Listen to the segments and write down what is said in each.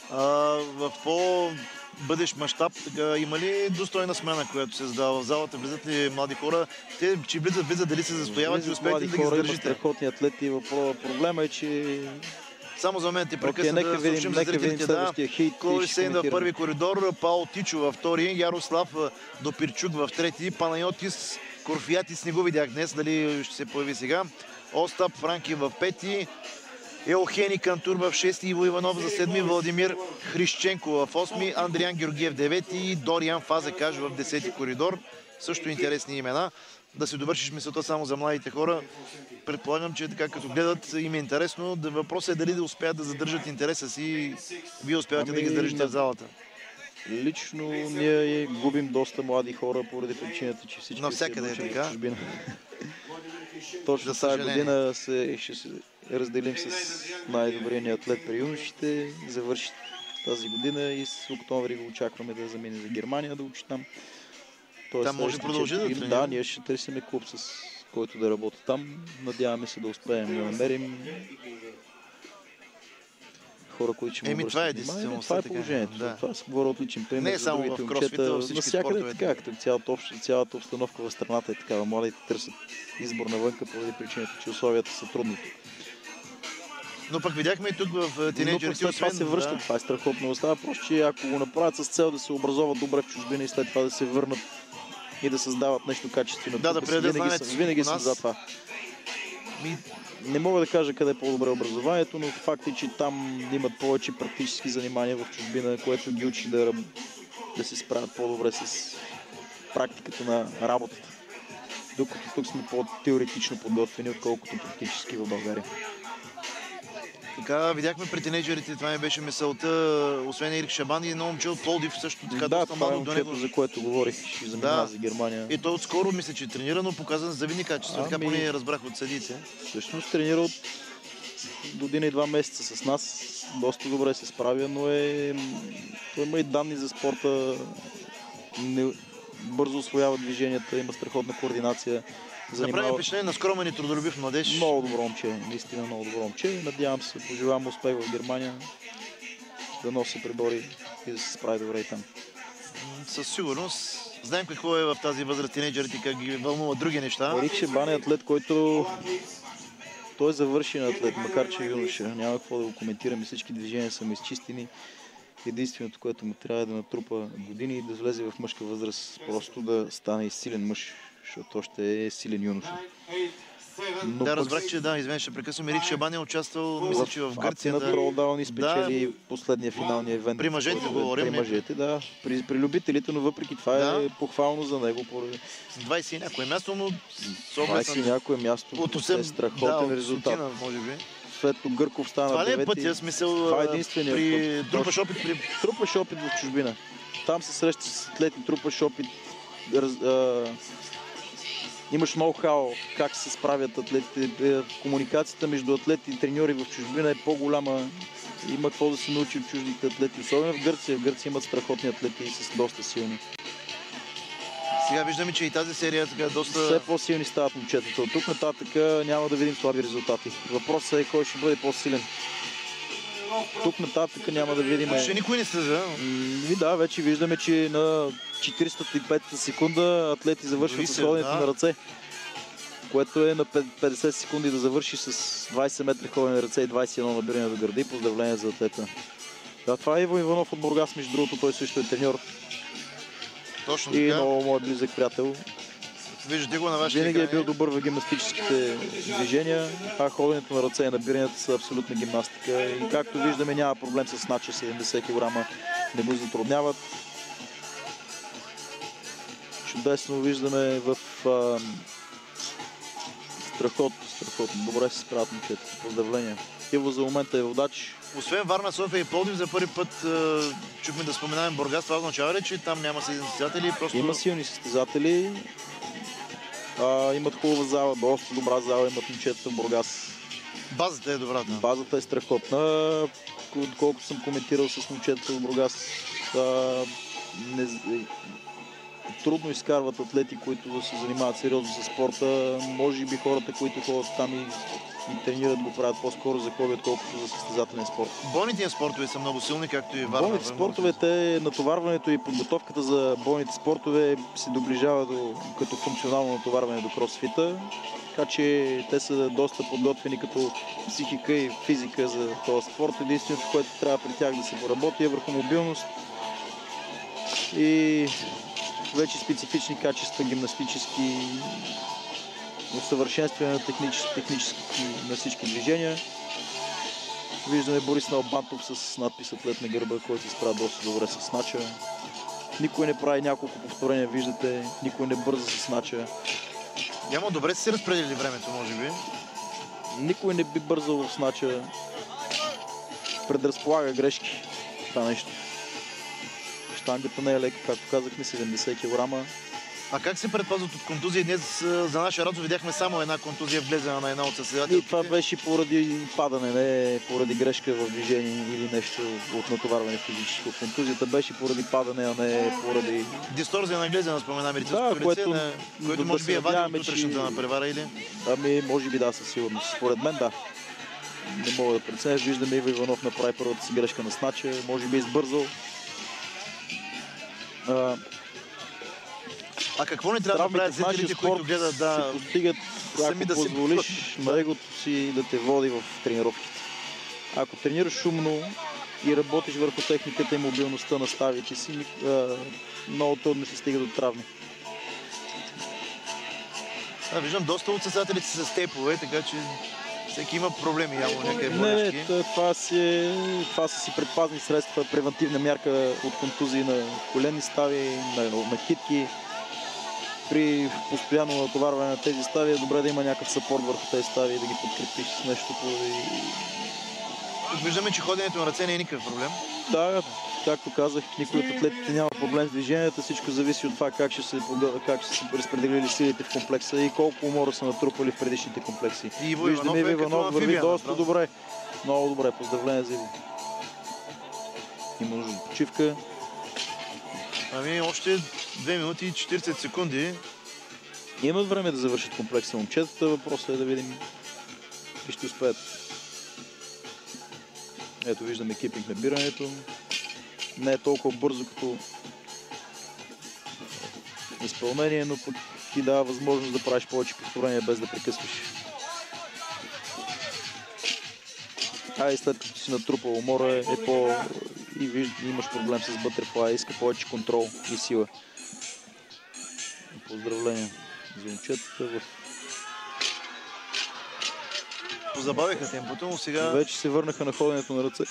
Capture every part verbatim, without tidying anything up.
А, в по-бъдещ мащаб има ли достойна смяна, която се задава в залата? Влизат ли млади хора? Те, че влизат, влизат, дали се застояват и успеете да ги задържите? Има страхотни атлети. Проблема е, че само за мен ти прекъсна okay, да съобщим за зрителите. Да, Клори Сейн в първи коридор, Паул Тичо във втори, Ярослав Допирчук в трети, Панайотис Корфиятис не го видях днес, дали ще се появи сега. Остап Франки в пети, Елхени Кантур в шести, Иво Иванов за седми, Владимир Хрищченко в осми, Андриан Георгиев девети и Дориан Фазекаш в десети коридор. Също интересни имена. Да се довършиш мисълта само за младите хора. Предполагам, че така като гледат им е интересно. Въпросът е дали да успеят да задържат интереса си. Вие успявате ами, да ги задържите на... в залата. Лично ние губим доста млади хора поради причината, че всички навсякъде е така. Точно тази година се, ще се разделим с най-добрия ни атлет при юношите. Завърши тази година и с октомври го очакваме да замине за Германия, да учи там. Тоест, там може да продължи да тренира. Да, ние ще търсим клуб, с който да работи там. Надяваме се да успеем да намерим хора, които ще му обръщат внимание. Това е положението. Да. Това се говори от личен пример. Не е само в кросфита, във всички спортове. Е така, като цялата, обща, цялата обстановка в страната е такава. Младите търсят избор навънка поради причината, че условията са трудни. Но пък видяхме и тук в тинейджерите. Но това се връщат. Да. Това е страхотно. Остава просто, че ако го направят с цел да се образоват добре в чужбина и след това да се върнат и да създават нещо качествено. Да, да предадат винаги съм, винаги съм за това. Ми... Не мога да кажа къде е по-добре образованието, но факт е, че там имат повече практически занимания в чужбина, което ги учи да, да се справят по-добре с практиката на работата. Докато тук сме по-теоретично подготвени, отколкото практически в България. Така, видяхме при тинейджерите, това ми беше мисълта, освен Ерик Шабан и едно момче от Пловдив също така. Да, това е момчето, за което говорих, ще замина да. за Германия. И той отскоро мисля, че тренира, но показан завидни качества, ами... така поне разбрах от съдиите. Всъщност тренира от година и два месеца с нас, доста добре се справя, но е... той има и данни за спорта, не... бързо усвоява движенията, има страхотна координация. Занимава... Направи впечатление на скромен и трудолюбив младеж. Много добро момче, наистина много добро момче. Надявам се, пожелавам успех в Германия, да носи прибори и да се справи добре и там. Със сигурност. Знаем какво е в тази възраст тинейджерите, как ги вълнуват други неща. Ерик Шабан е атлет, който той е завършен атлет, макар че е юноша. Няма какво да го коментираме, всички движения са му изчистени. Единственото, което му трябва е да натрупа години и да влезе в мъжка възраст, просто да стане и силен мъж, защото още е силен юноша. Но да, разбрах, че да, извиня, ще прекъсвам. Ерик Шабан е участвал, мисля, че в Гърция. Да, Тролдаун спечели да, последния финалния евент. При мъжете говорим. При мъжете, да. При, при любителите, но въпреки това да. е похвално за него. Поради... двайсет и някое място, но двайсет и някое място. От осем, е страхотен да, резултат. Сутина, може би. След Гърков стана това девети. Това ли е пътя, смисъл, това е единствения при път. Трупаш опит при... Трупаш опит в чужбина. Там се среща с атлети, трупаш опит. Раз, а... Имаш ноу-хау как се справят атлетите. Комуникацията между атлети и треньори в чужбина е по-голяма. Има какво да се научи от чуждите атлети. Особено в Гърция. В Гърция имат страхотни атлети и са доста силни. Сега виждаме, че и тази серия е доста... Все по-силни стават момчетата. От тук нататък няма да видим слаби резултати. Въпросът е кой ще бъде по-силен. Тук нататък няма да видим... Ще никой не стъжа. И да, вече виждаме, че на четиристотин и пета секунда атлети завършват с ходенето да. на ръце. Което е на петдесет секунди да завърши с двайсет метра ходене на ръце и двайсет и едно набиране до гърди. Поздравление за атлета. Да, това е Иво Иванов от Бургас, между другото, той също е треньор. Точно и така. много мой близък приятел. Виждате го на вашите Винаги е бил добър в гимнастическите движения, а ходенето на ръце и набиранията са абсолютна гимнастика. И както виждаме, няма проблем с начи седемдесет килограма, не го затрудняват. Чудесно виждаме в а, страхотно, страхотно. Добре се справят момчета. Поздравления. Иво за момента е водач. Освен Варна, София и Пловдив, за първи път чухме да споменаваме Бургас. Това означава ли, че там няма силни състезатели? Просто... Има силни състезатели. А, имат хубава зала, доста добра зала имат момчета в Бургас. Базата е добра. Да. Базата е страхотна. Колкото съм коментирал с момчета в Бургас, а, не, трудно изкарват атлети, които да се занимават сериозно с спорта. Може би хората, които ходят там и, и тренират, го правят по-скоро за хобби, отколкото за състезателен спорт. Бойните спортове са много силни, както и Варна. Бойните спортове, те, натоварването и подготовката за бойните спортове се доближава до, като функционално натоварване до кросфита. Така че те са доста подготвени като психика и физика за този спорт. Единственото, което трябва при тях да се поработи е върху мобилност и вече специфични качества, гимнастически, усъвършенстване на технически, технически на всички движения. Виждаме Борис Налбантов с надпис атлет на гърба, който се справя доста добре с снача. Никой не прави няколко повторения, виждате, никой не бърза с снача. Няма добре си разпределили времето, може би. Никой не би бързал в снача. Предразполага грешки. Това нещо. Щангата не е лека, както казахме, седемдесет килограма. А как се предпазват от контузии? Днес за наша радост видяхме само една контузия влезена на една от съседателите. И това беше поради падане, не поради грешка в движение или нещо от натоварване физическо. Контузията беше поради падане, а не поради... Дисторзия на глезена, спомена медицинското да, лице, което, на... което може би е вадил от утрешната на превара, или? Ами, може би да, със сигурност. Според мен да. Не мога да преценя. Виждаме Иво Иванов направи първата си грешка на снача. Може би избързал. А, а какво не трябва да правят зрителите, които гледат да... се постигат, ако да позволиш си... на егото си да те води в тренировките. Ако тренираш шумно и работиш върху техниката и мобилността на ставите си, а, много трудно се стига до травми. А, виждам доста от състезателите с тейпове, така че всеки има проблеми, явно някакви болешки. Не, това, си, това са си предпазни средства, превентивна мярка от контузии на коленни стави, на, на китки. При постоянно натоварване на тези стави е добре да има някакъв съпорт върху тези стави и да ги подкрепиш с нещо. Тук виждаме, че ходенето на ръце не е никакъв проблем. Да, както казах, никой от атлетите няма проблем с движенията. Всичко зависи от това как ще се, как ще се разпределили силите в комплекса и колко умора са натрупали в предишните комплекси. И Иво Виждаме, Иванов, Иванов върви да, доста правда. Добре. Много добре. Поздравление за Иво. Има нужда от почивка. Ами още две минути и четиридесет секунди. Имат време да завършат комплекса момчетата. Въпросът е да видим и ще успеят. Ето виждаме кипинг набирането. Не е толкова бързо като изпълнение, но пък ти дава възможност да правиш повече повторения без да прекъсваш. А и след като си натрупал умора е по... и виж, имаш проблем с бътерфлай, иска повече контрол и сила. Поздравления за момчетата. В... Позабавиха темпото, но сега... Вече се върнаха на ходенето на ръце.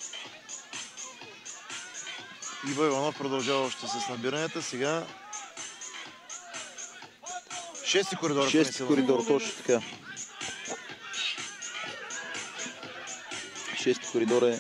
Иво Иванов продължава още с набиранията. Сега... Шести коридор. Шести коридор, точно така. Шести коридор е...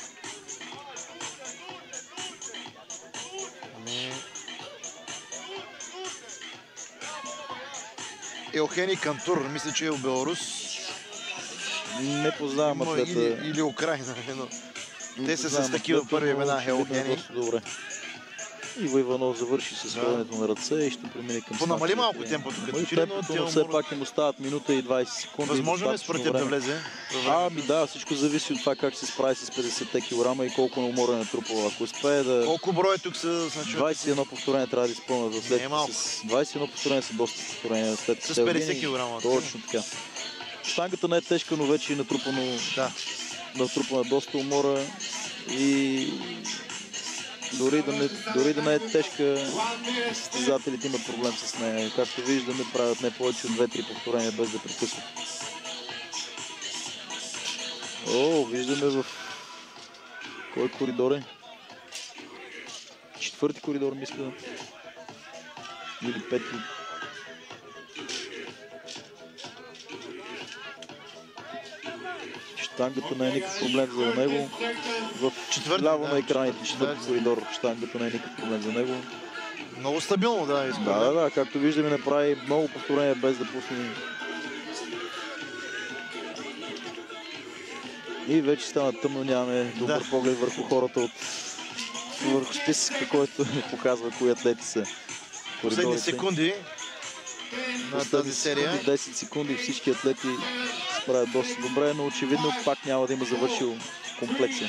Елхени Кантур, мисля, че е от Беларус. Не познавам атлета. Или, или Украина, но те са с такива първи имена. Елхени. Добре. Иво Иванов завърши с ходенето да. на ръце и ще премине към снача. Понамали малко темпото, като че ли, но, но все пак им остават минута и двайсет секунди. Възможно ли според теб да влезе? Ами да, всичко зависи от това как се справи с петдесет килограма и колко на умора е трупало. Ако успее да... Колко броя тук са? Значи... двайсет и едно повторение трябва да изпълнят. Не е малко. С двайсет и едно повторение са доста повторения. След с петдесет килограма. Точно така. Штангата не е тежка, но вече е натрупано, да. натрупана доста умора и дори да, не, дори да не е тежка, състезателите имат проблем с нея. Както виждаме, правят не повече от две-три повторения без да прекъсват. О, виждаме в кой коридор е? Четвърти коридор, мисля. Или пети. Штангата не е никакъв проблем за него. В четвърти, ляво да, на екраните, четвърти да, коридор, штангата не е никакъв проблем за него. Много стабилно, да. Изпълня. Да, да, да, както виждаме, направи много повторения без да пусне. И вече стана тъмно, нямаме добър да. поглед върху хората от върху списъка, който показва кои атлети са. Последни секунди на тази серия. десет секунди всички атлети справят доста добре, но очевидно пак няма да има завършил комплекса.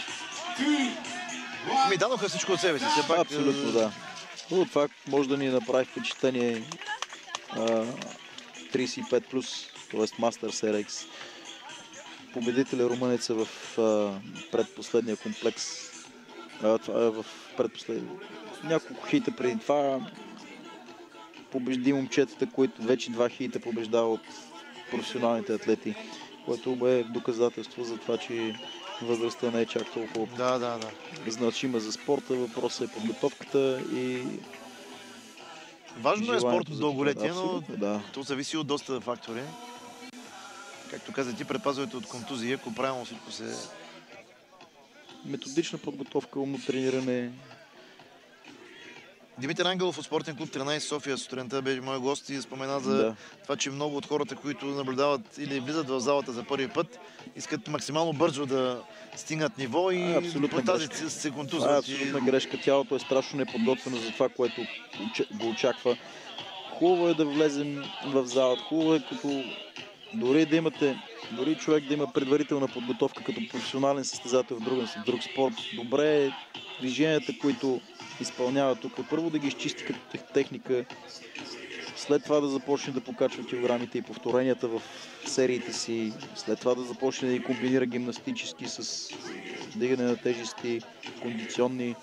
Ми дадоха всичко от себе си. Все пак... Абсолютно, да. Но това може да ни направи впечатление а, тридесет и пет плюс, т.е. Masters Ар Икс. Победителя румънеца в а, предпоследния комплекс. А, това е в предпоследния. Няколко хита преди това побежди момчетата, които вече два хита побеждава от професионалните атлети, което е доказателство за това, че възрастта не е чак толкова да, да, да. значима за спорта. Въпросът е подготовката и важно е спортът дълголетие, но да. То зависи от доста фактори. Както каза ти, предпазването от контузия, ако правилно всичко се... Методична подготовка, умно трениране. Димитър Ангелов от спортен клуб тринайсет София сутринта беше мой гост и спомена за да. това, че много от хората, които наблюдават или влизат в залата за първи път, искат максимално бързо да стигнат ниво и по тази се контузват. А, абсолютна и... грешка. Тялото е страшно неподготвено за това, което го очаква. Хубаво е да влезем в залата. Хубаво е като дори да имате, дори човек да има предварителна подготовка като професионален състезател в друг, в друг спорт. Добре е движенията, които изпълнява тук. Първо да ги изчисти като техника, след това да започне да покачва килограмите и повторенията в сериите си, след това да започне да ги комбинира гимнастически с дигане на тежести, кондиционни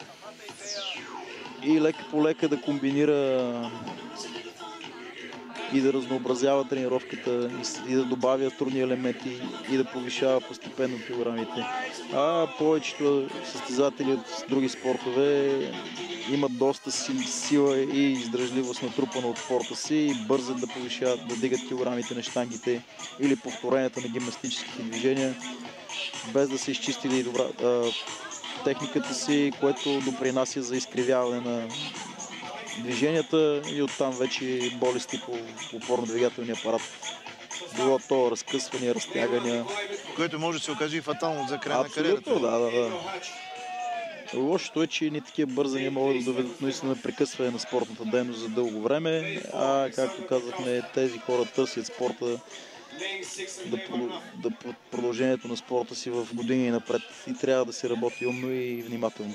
и лека по лека да комбинира и да разнообразява тренировката и да добавя трудни елементи и да повишава постепенно килограмите. А повечето състезатели от други спортове имат доста сила и издръжливост натрупана от спорта си и бързат да повишават, да дигат килограмите на щангите или повторенията на гимнастическите движения, без да са изчистили добра, а, техниката си, което допринася за изкривяване на движенията и оттам вече болести по опорно-двигателния апарат. Било то разкъсвания, разтягания. Което може да се окаже и фатално за край на кариерата. Абсолютно, да, да, да. Лошото е, че ни такива бързания могат да доведат наистина прекъсване на спортната дейност за дълго време, а както казахме, тези хора търсят спорта да, да продължението на спорта си в години напред и трябва да се работи умно и внимателно.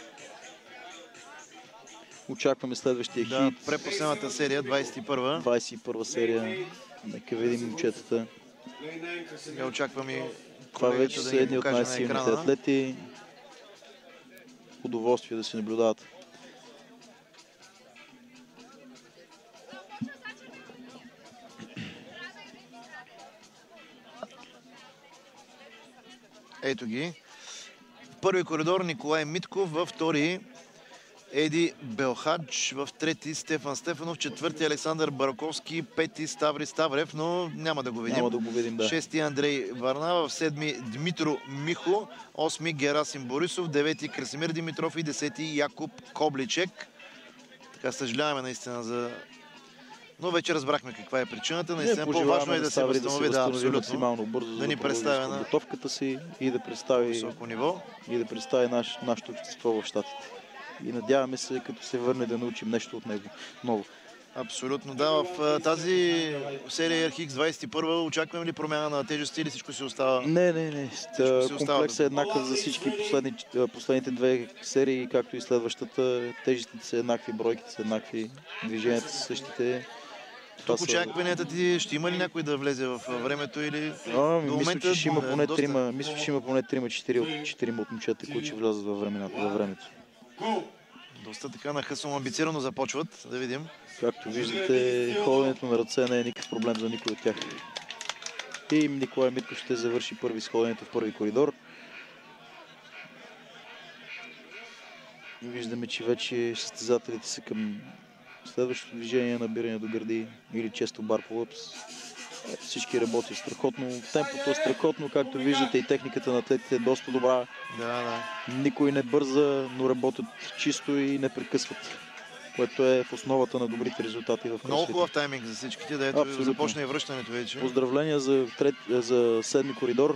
Очакваме следващия да, хит. Препоследната серия, двайсет и първа. двайсет и първа серия. Нека видим момчетата. Сега очакваме това вече са едни от най-силните атлети. Удоволствие да се наблюдават. Ето ги. В първи коридор Николай Митков, във втори Еди Белхадж, в трети Стефан Стефанов, четвърти Александър Бараковски, пети Ставри Ставрев, но няма да го видим. Няма да го видим, да. Шести Андрей Варнава, в седми Дмитро Михо, осми Герасим Борисов, девети Красимир Димитров и десети Якуб Кобличек. Така съжаляваме наистина за... Но вече разбрахме каква е причината. Наистина по-важно е да се възстанови, да, абсолютно. Максимално бързо, да ни представя на подготовката си и да представи високо ниво. И да представи наш, нашето общество в Щатите. И надяваме се, като се върне, да научим нещо от него ново. Абсолютно, да. В тази серия Ар Икс двайсет и първа очакваме ли промяна на тежести или всичко си остава? Не, не, не. Комплексът е еднакъв за всички последни, последните две серии, както и следващата. Тежестите са еднакви, бройките са еднакви, движенията са същите. Тук очакванията ти, ще има ли някой да влезе в времето или... А, до мисля, че ще има поне доста... трима, мисля, че ще има поне трима-четири от четирима от момчета, които ще влязат във времето. Доста така нахъсно амбицирано започват, да видим. Както виждате, ходенето на ръце не е никакъв проблем за никой от тях. И Николай Митков ще завърши първи с ходенето в първи коридор. Виждаме, че вече състезателите са към следващото движение, набиране до гърди или често бар по лъпс. Всички работят страхотно. Темпото е страхотно, както виждате, и техниката на атлетите е доста добра. Да, да. Никой не бърза, но работят чисто и не прекъсват, което е в основата на добрите резултати в кросфита. Много хубав тайминг за всичките, да ето започне и връщането вече. Поздравления за, трет, за седми коридор.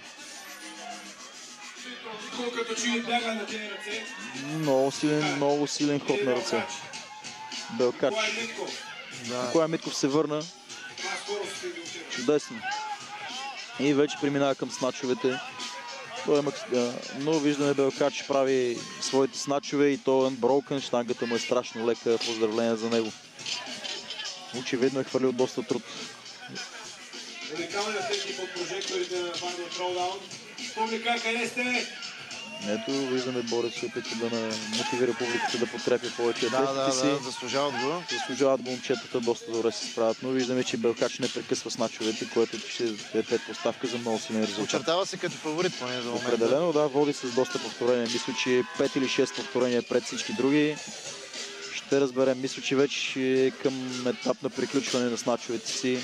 Много силен, много силен ход на ръце. Белкач. Да. Николай Митков се върна. Чудесно. И вече преминава към сначовете. Той е, но виждаме Белкач прави своите сначове и то е unbroken. Щангата му е страшно лека. Поздравления за него. Очевидно е хвърлил доста труд. Уникална техника под прожекторите на банда от Ролдаун. Публика, къде сте? Ето, виждаме Борец се опитва да мотивира публиката да подкрепя повече атлетите да, да, си. Да, заслужават го. Заслужават го момчетата, доста добре се справят, но виждаме, че Белкач не прекъсва сначовете, което ще е предпоставка за много силен резултат. Очертава се като фаворит, поне за момента. Определено, да, води с доста повторения. Мисля, че пет или шест повторения пред всички други. Ще разберем. Мисля, че вече е към етап на приключване на сначовете си.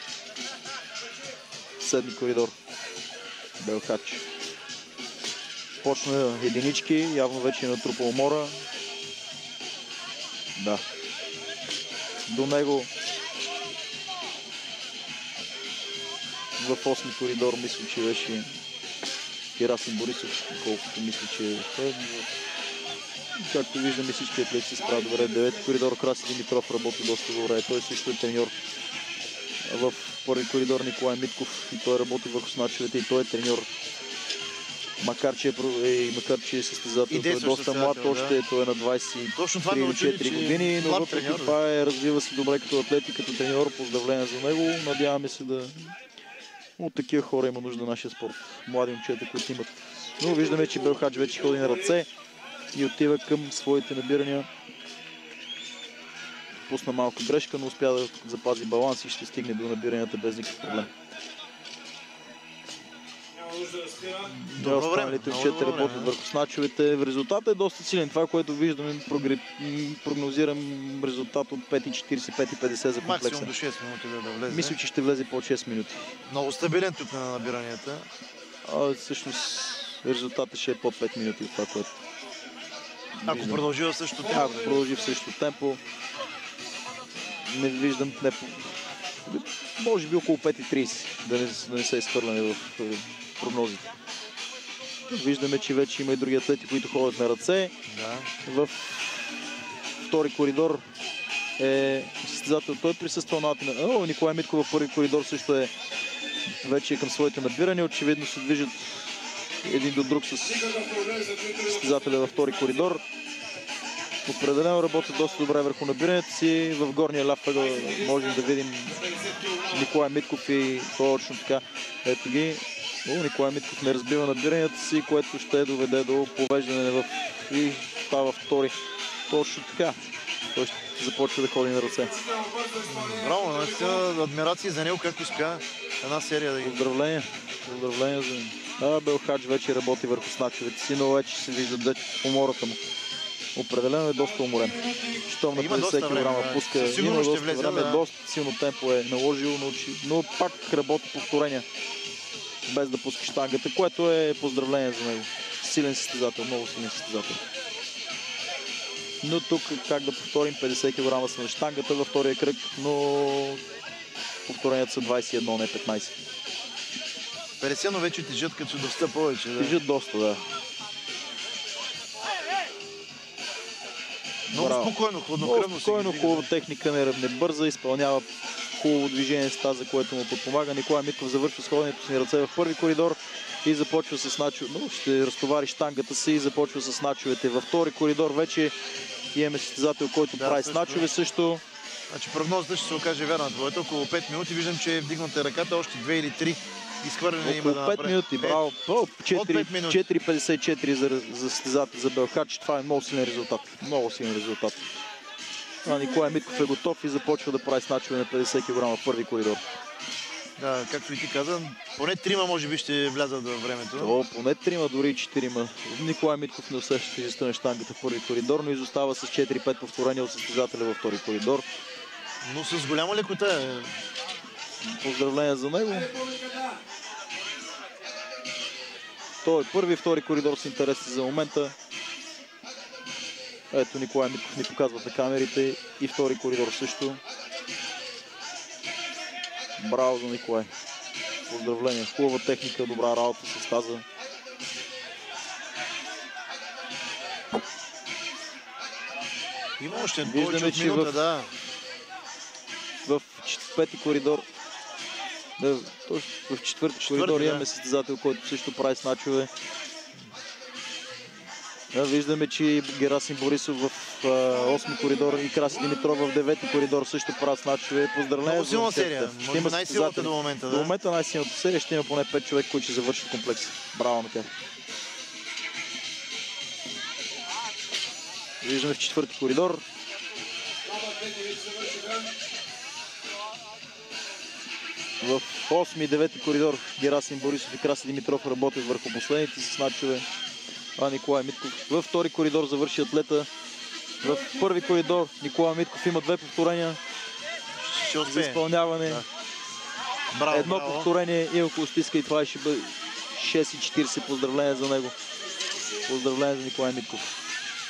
Седми коридор. Белкач. Почна единички, явно вече е натрупал умора. Да. До него в осми коридор мисля, че беше Герасим Борисов, колкото мисля, че е. Както виждаме, всички атлети се справят добре. Девети коридор Краси Димитров работи доста добре. Той също е треньор. В първи коридор Николай Митков и той работи върху сначовете и той е треньор. Макар че е, макар, че е състезател, той е доста млад, да. Още той е на двадесет и три или четири години, но въпреки треньор, това е, развива се добре като атлет и като треньор. Поздравления за него. Надяваме се да... От такива хора има нужда нашия спорт. Млади момчета, които имат. Но виждаме, че Белкач вече ходи на ръце и отива към своите набирания. Пусна малко грешка, но успя да запази баланс и ще стигне до набиранията без никакъв проблем. Да, останалите момчета работят върху сначовете. Резултатът е доста силен. Това, което виждаме, прогнозирам резултат от пет четиридесет, пет петдесет за комплекса. Максимум до шест минути да, да влезе. Мисля, че ще влезе по шест минути. Много стабилен тук на набиранията. А, всъщност резултатът ще е под пет минути от това, което Ако виждам. Продължи в същото темпо. Ако продължи в същото темпо. Не виждам, не, може би около пет тридесет, да не, да не се изхвърляме в прогнозите. Виждаме, че вече има и други атлети, които ходят на ръце. Да. В втори коридор е състезател. Той присъства на Атина. О, Николай Митков в първи коридор също е вече към своите набирания. Очевидно се движат един до друг с състезателя във втори коридор. Определено работят доста добре върху набирането си. В горния ляв ъгъл можем да видим Николай Митков и точно така. Ето ги. О, Николай Митков не разбива набиранията си, което ще доведе до повеждане в... и става втори. Точно така. Той ще започва да ходи на ръце. Браво, наистина адмирации за него, как успя една серия да ги... Поздравления. Поздравления за... А, Белкач вече работи върху сначовете си, но вече се вижда да умората му. Определено е доста уморен. Щом на петдесет килограма пуска, има доста влезе, време, да. Доста силно темпо е наложил, но, но пак работи повторения без да пуска щангата, което е поздравление за него. Силен състезател, много силен състезател. Но тук как да повторим, петдесет килограма са на щангата във втория кръг, но повторенията са двадесет и едно, не петнадесет. петдесет, но вече тежат като доста повече. Да. Тежат доста, да. Много Браво. спокойно, хладнокръвно. Много спокойно, хубава техника, не, не бърза, изпълнява хубаво движение с тази, за което му подпомага. Николай Митков завършва с ходенето си на ръце в първи коридор и започва с начовете. Ну, ще разтовари щангата си и започва с начовете. Във втори коридор вече имаме състезател, който да, прави с начове също. Значи прогнозата ще се окаже вярна. Твоето около пет минути. Виждам, че е вдигната ръката, още две или три изхвърляне има да пет минути, браво. четири петдесет и четири за, за състезател за Белкач. Това е много силен резултат. Много силен резултат. А Николай Митков е готов и започва да прави сначове на петдесет килограма в първи коридор. Да, както и ти каза, поне трима може би ще влязат във времето. О, поне трима, дори и четирима. Николай Митков не усеща тежестта на щангата в първи коридор, но изостава с четири-пет повторения от състезателя във втори коридор. Но с голяма лекота. Поздравления за него. Той е първи и втори коридор с интереси за момента. Ето Николай Митков ни показват на камерите и втори коридор също. Браво за Николай. Поздравления. Хубава техника, добра работа с таза. Има още повече от минута, в... да. В пети коридор, да, в четвърти, четвърти коридор да. Имаме състезател, който също прави сначове. Да, виждаме, че Герасим Борисов в осми коридор и Краси Димитров в девети коридор също правят сначове. Поздравления. Много силна серия. Ще има най-силната до момента. Да. До момента най-силната серия ще има поне пет човека, които ще завършат комплекса. Браво на тях. Виждаме в четвърти коридор. В осми и девети коридор Герасим Борисов и Краси Димитров работят върху последните си сначове. А Николай Митков. Във втори коридор завърши атлета. В първи коридор Николай Митков има две повторения за изпълняване. Да. Браво, Едно браво. повторение и около стиска и това ще бъде шест и четирийсет. Поздравление за него. Поздравление за Николай Митков.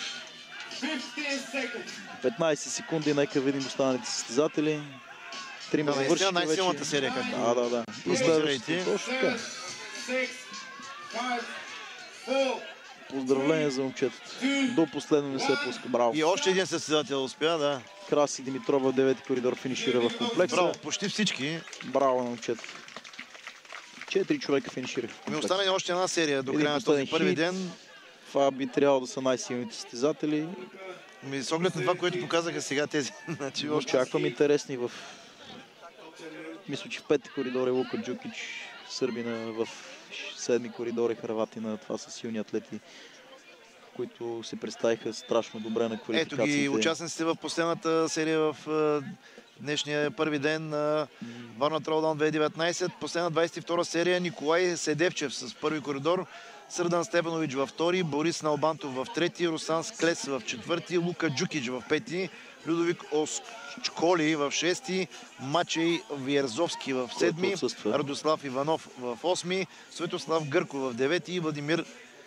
петнайсет секунди, нека видим останалите състезатели. Трима да, завършиха вече. Най-силната серия, както. Да, да, да. И следващите. Точно така. Поздравление за момчетата. До последно не се пуска. Браво. И още един състезател успя, да. Краси Димитров в девети коридор финишира в комплекса. Браво, почти всички. Браво на момчетата. Четири човека финишираха. Ми остане още една серия до края на този първи хит. ден. Това би трябвало да са най-силните състезатели. Ми, с оглед на това, което показаха сега тези. Значи, очаквам интересни в... Мисля, че в пети коридор е Лука Джукич, сърбина, в седми коридор е Хърватина. Това са силни атлети, които се представиха страшно добре на квалификациите. Ето ги участниците в последната серия в днешния първи ден на Варна Тролдаун две хиляди и деветнайсет. Последна двайсет и втора серия Николай Седевчев с първи коридор, Сърдан Степанович във втори, Борис Налбантов в трети, Русан Склес в четвърти, Лука Джукич в пети, Людовик Осколи в шести, Мачей Виерзовски в седми, Радослав Иванов в осми, Светослав Гърков в девети и Владимир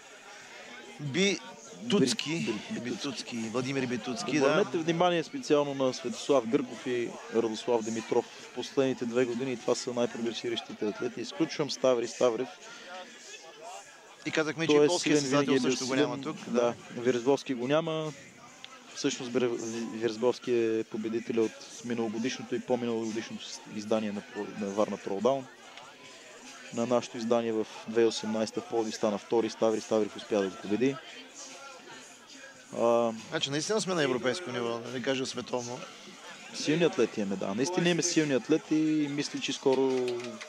Битуцки. Битуцки. Владимир Битуцки, да. Обърнете внимание специално на Светослав Гърков и Радослав Димитров в последните две години. Това са най-прогресиращите атлети. Изключвам Ставри Ставрев. И казахме, че и полския състезател също го няма тук. Да, Виерзовски го няма. Всъщност Виерзовски е победител от миналогодишното и по-миналогодишното издание на, на Варна Тролдаун. На нашето издание в две хиляди и осемнайсета в Пловдив стана втори. Ставри Ставрев успя да го победи. А... Значи наистина сме на европейско ниво, да не кажа световно. Силни атлети имаме, да. Наистина имаме силни атлети и мисля, че скоро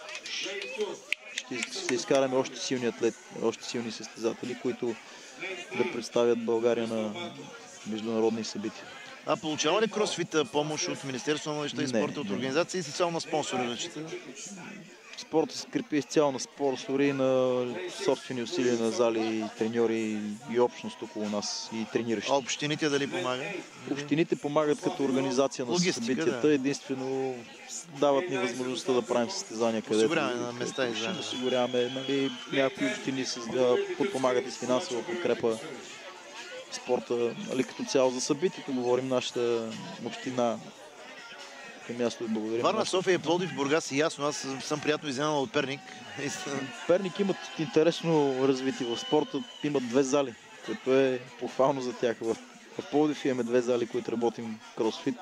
ще, ще изкараме още силни атлети, още силни състезатели, които да представят България на международни събития. А получава ли кросфита помощ от Министерството на младежта и спорта, от организации и специално на спонсори? Ръчите? Спортът се крепи изцяло на спонсори, на собствени усилия на зали, треньори и общност около нас и трениращи. А общините дали помагат? Общините помагат като организация на логистика, събитията. Да. Единствено дават ни възможността да правим състезания, където осигуряване на места и ще осигуряваме. Нали, някои общини се подпомагат и с финансова подкрепа спорта. Нали, като цяло за събитието говорим, нашата община място да благодарим. Варна, София, Пловдив, Бургас и ясно. Аз съм приятно изненадан от Перник. Перник имат интересно развитие в спорта. Имат две зали, което е похвално за тях. В, в Пловдив имаме две зали, които работим кросфит.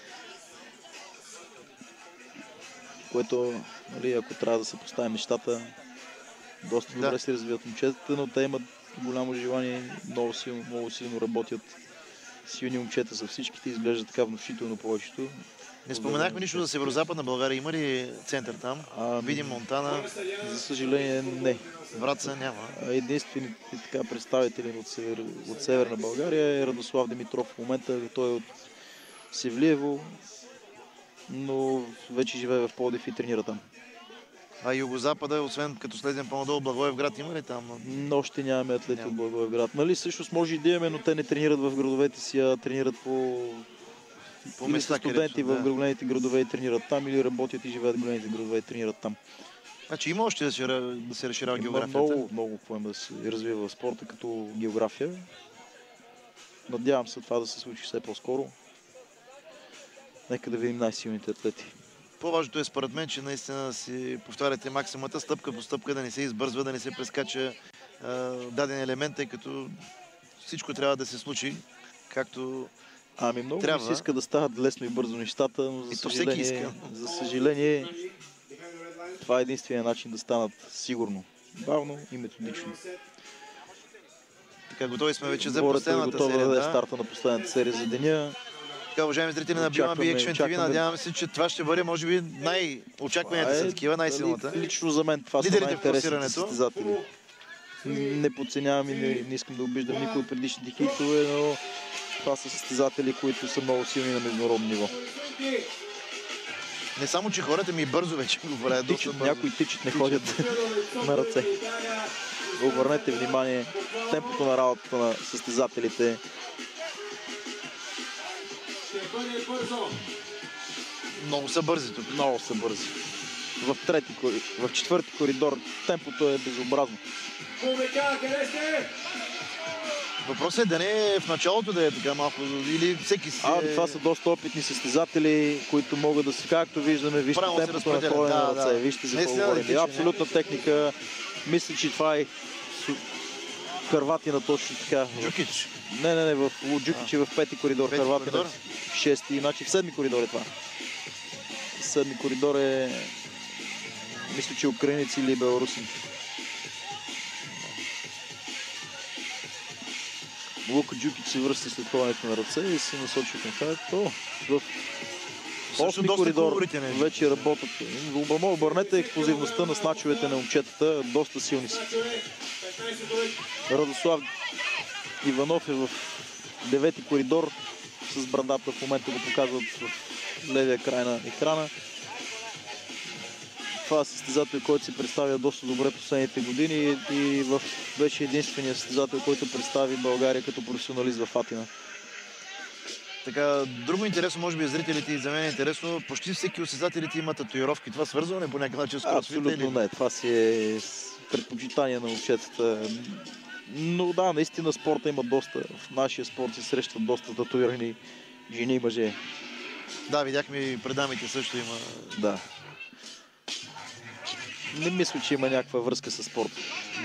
Което, нали, ако трябва да се поставим нещата, доста добре да се развиват момчетата, но те имат голямо желание, много силно, много силно работят. Силни момчета са всичките, изглежда така внушително повечето. Не споменахме нищо за Северо-Западна България. Има ли център там? А, Видим Монтана. За съжаление не. Враца няма. Единствените така представители от, север, от Северна България е Радослав Димитров. В момента той е от Севлиево, но вече живее в Пловдив и тренира там. А Югозапада, освен като слезем по-надолу, Благоевград има ли там? Но още нямаме атлети Няма. от Благоевград. Нали, всъщност може и да имаме, но те не тренират в градовете си, а тренират по... По места, студенти където, в да. големите градове и тренират там, или работят и живеят в големите градове и тренират там. Значи има още да се, да се разширява географията? Много, много какво има да се развива в спорта като география. Надявам се това да се случи все по-скоро. Нека да видим най-силните атлети. По-важното е според мен, че наистина си повтаряте максимата, стъпка по стъпка, да не се избързва, да не се прескача а, даден елемент, тъй като всичко трябва да се случи, както Ами много трябва. ми се иска да стават лесно и бързо нещата, но за И то всеки съжаление, иска. за съжаление това е единствения начин да станат сигурно, бавно и методично. Така, готови сме вече за Горето е последната готово серия. да е Да. старта на последната серия за деня. Така, уважаеми зрители на Бима Би Очакваме- Екшен ти ви, очакваме- надявам се, че това ще бъде, може би, най-очакванията са такива, най-силната. Дали, лично за мен това са Лидерите в най-интересните класирането. състезатели. Не подценявам и не, не искам да обиждам никой от предишните хитове, но това са състезатели, които са много силни на международно ниво. Не само, че хората ми бързо вече го правят. доста Тичат, бързо. някои тичат, не ходят на ръце. Обърнете внимание, темпото на работата на състезателите. Много са бързи тук. Много са бързи. В, трети, кори- в четвърти коридор темпото е безобразно. Въпросът е да не е в началото да е така малко, или всеки си А, е... това са доста опитни състезатели, които могат да се, както виждаме, вижте Правилно се темпото на разпределят, ходене да, на ръце, да. вижте за Наистина какво да говорим. тича, не? Абсолютна техника. Мисля, че това е су- Харватина точно така. Джукич. Не, не, не, в Джукич е в пети коридор, Пети Харватина коридор? в шести, значи в седми коридор е това. Седми коридор е, мисля, че украинец или беларусин. Лука Джукич се връща след ходенето на ръце и се насочва към това. То, в Също осми доста коридор колоритен е. вече работят. Обърмо, обърнете експлозивността на сначовете на момчетата. Доста силни са. Радослав Иванов е в девети коридор с брадата. В момента го показват в левия край на екрана. Това е състезател, който се представя доста добре последните години и в, беше единственият състезател, който представи България като професионалист в Атина. Така, друго интересно, може би зрителите и за мен е интересно, почти всеки от състезателите има татуировки. Това свързано ли по някакъв начин с кросфита? Абсолютно или... не. Това си е предпочитание на момчетата. Но да, наистина спорта има доста. В нашия спорт се срещат доста татуирани жени и мъже. Да, видяхме и пред дамите също има. Да. Не мисля, че има някаква връзка с спорта.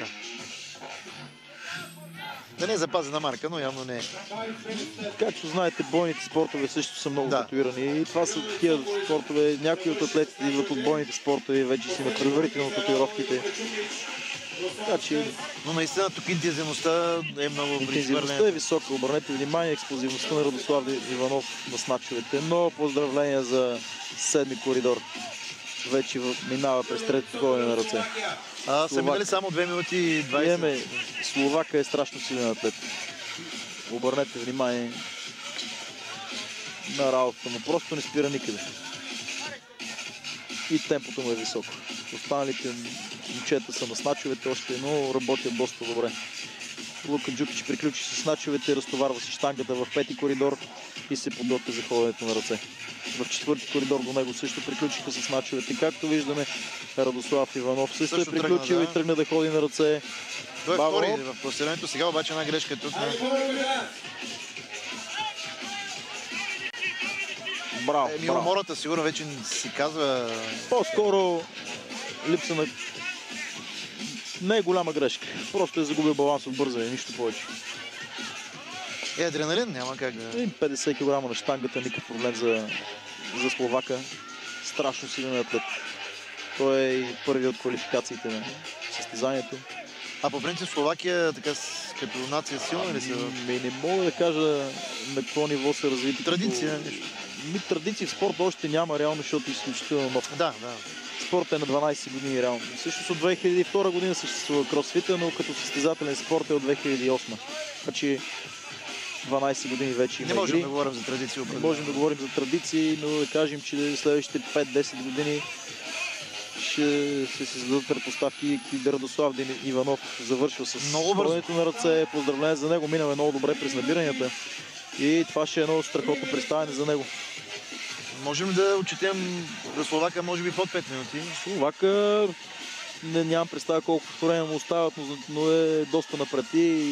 Да не е запазена марка, но явно не е. Както знаете, бойните спортове също са много Да. татуирани. И това са такива спортове. Някои от атлетите идват от бойните спортове и вече си на предварително татуировките. Така че Но наистина тук интензивността е много при интензивността е изхвърлянето. висока. Обърнете внимание, експлозивността на Радослав Иванов на сначовете. Но поздравления за седми коридор. Вече в- минава през третото ходене на ръце. А, са Словак. минали само две минути и двайсет. Имаме, Словака е страшно силен атлет. Обърнете внимание на работата му. Просто не спира никъде. И темпото му е високо. Останалите момчета са на сначовете още, но работят доста добре. Лука Джукич приключи с сначовете, разтоварва си щангата в пети коридор и се подготвя за ходенето на ръце. В четвърти коридор до него също приключиха с сначовете. Както виждаме, Радослав Иванов също, Също е приключил тръгна, да. и тръгна да ходи на ръце. Той е Браво. втори в класирането. Сега обаче една грешка тук. Браво, Еми, браво. умората сигурно вече си казва... По-скоро липса на... Не е голяма грешка. Просто е загубил баланс от бързане, нищо повече. Е, адреналин, няма как да... И петдесет килограма на щангата, никакъв проблем за, за Словака. Страшно силен атлет. Той е и първи от квалификациите на състезанието. А по принцип Словакия така с- като нация силна ли са? Ми, не мога да кажа на какво ниво са развити. Традиция, като- нещо. Ми, традиции в спорта още няма реално, защото е изключително нов. Да, да. Спорт е на дванайсет години реално. Всъщност от две хиляди и втора година съществува кросфита, но като състезателен спорт е от две хиляди и осма. Значи дванайсет години вече има Не можем игри. да говорим за традиция. Не определено. можем да говорим за традиции, но да кажем, че следващите пет-десет години ще се създадат предпоставки и Радослав Иванов завършва с Много бързо. ходенето на ръце. Поздравление за него, минал е много добре през набиранията. И това ще е едно страхотно представяне за него. Можем да отчетем за Словака може би под пет минути. Словака, не, нямам представа колко време му остават, но, но е доста напред. И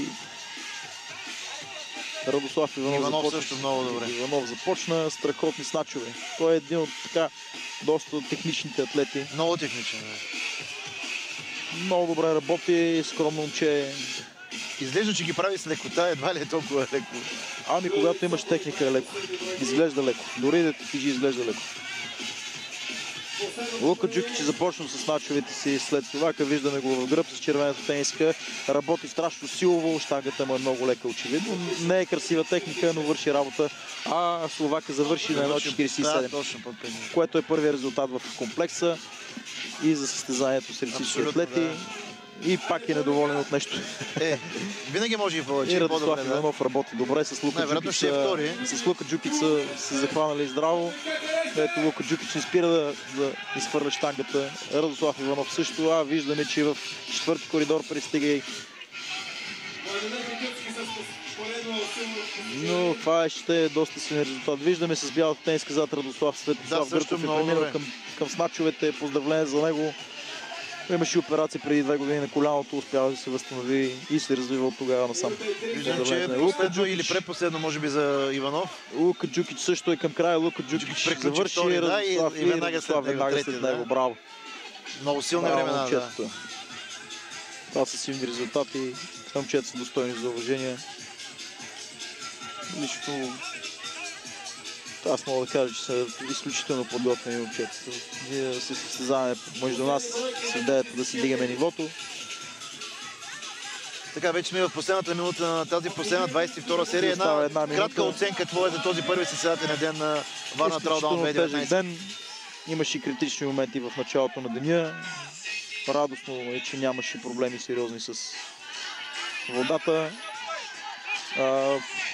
Радослав Иванов, Иванов започна, също много добре. Иванов започна страхотни сначове. Той е един от така доста техничните атлети. Много техничен. Да. Много добре работи, скромно момче. Изглежда, че ги прави с лекота, едва ли е толкова леко. Ами когато имаш техника е леко. Изглежда леко. Дори да ти изглежда леко. Лука Джукич започна с начовете си след това, като виждаме го в гръб с червената тениска. Работи страшно силово, щангата му е много лека очевидно. Не е красива техника, но върши работа. А Словака завърши на едно четиридесет и седем, което е първият резултат в комплекса и за състезанието сред всички атлети. Да. И пак е недоволен от нещо. Е, винаги може и повече. И Радослав Иванов работи добре с Лука Джукич. С Лука Джукич са се захванали здраво. Ето Лука Джукич не спира да, да изхвърля щангата. Радослав Иванов също. А виждаме, че в четвърти коридор пристига и... Но това ще е доста силен резултат. Виждаме с бялата тениска зад Радослав Светослав да, Гърков е преминал към, към сначовете. Поздравление за него. Имаше операция преди две години на коляното, успява да се възстанови и се развива от тогава насам. Виждам, че е последно или предпоследно, може би, за Иванов. Лука Джукич също е към края. Лука Джукич завърши втори, да, Радослав и, и веднага след него. Веднага след него. Да. Браво. Много силни времена, да. Това са силни резултати. Момчета са достойни за уважение. Лично аз мога да кажа, че са изключително подготвени момчета. Ние се състезаваме между нас с идеята да си дигаме нивото. Така, вече сме в последната минута на тази последна двадесет и втора серия. Една, една кратка оценка твоя за този първи състезателен ден на Варна Траудаун две хиляди и деветнадесет. Ден. Имаше критични моменти в началото на деня. Радостно е, че нямаше проблеми сериозни с водата. А,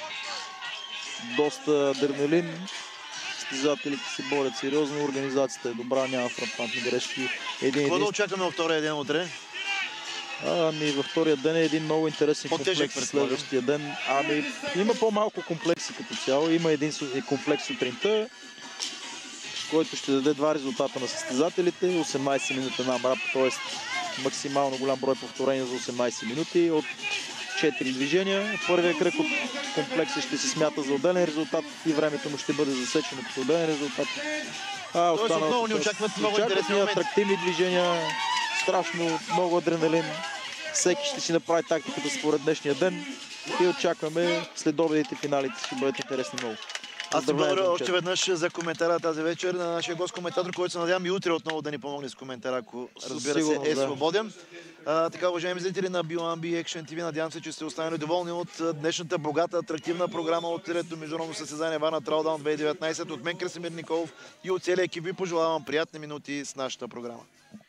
доста адреналин. Състезателите се борят сериозно, организацията е добра, няма фрапантни грешки. Един, Какво да очакваме във втория ден утре? Ами във втория ден е един много интересен комплекс следващия ден. Ами има по-малко комплекси като цяло. Има един комплекс сутринта, който ще даде два резултата на състезателите. осемнадесет минути на мрап, т.е. максимално голям брой повторения за осемнадесет минути от четири движения. Първият кръг от комплекса ще се смята за отделен резултат и времето му ще бъде засечено като отделен резултат. А останалото отново ни очакват много интересни моменти. Атрактивни движения, страшно много адреналин. Всеки ще си направи тактиката според днешния ден и очакваме следобедите финалите ще бъдат интересни много. Аз се благодаря още веднъж за коментара тази вечер на нашия гост коментатор, който се надявам и утре отново да ни помогне с коментара, ако разбира се е да. свободен. А, така, уважаеми зрители на BioAmbi Action ти ви, надявам се, че сте останали доволни от днешната богата, атрактивна програма от трето международно състезание Варна Траудаун две хиляди и деветнадесет. От мен Красимир Николов и от целия екип ви пожелавам приятни минути с нашата програма.